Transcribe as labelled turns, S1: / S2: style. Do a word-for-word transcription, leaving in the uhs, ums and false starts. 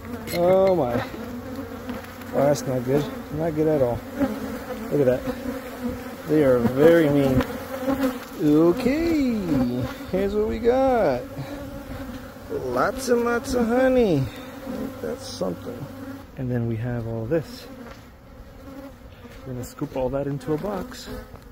S1: Oh my. Oh, that's not good. Not good at all. Look at that. They are very mean. Okay, here's what we got. Lots and lots of honey. That's something. And then we have all this. We're gonna scoop all that into a box.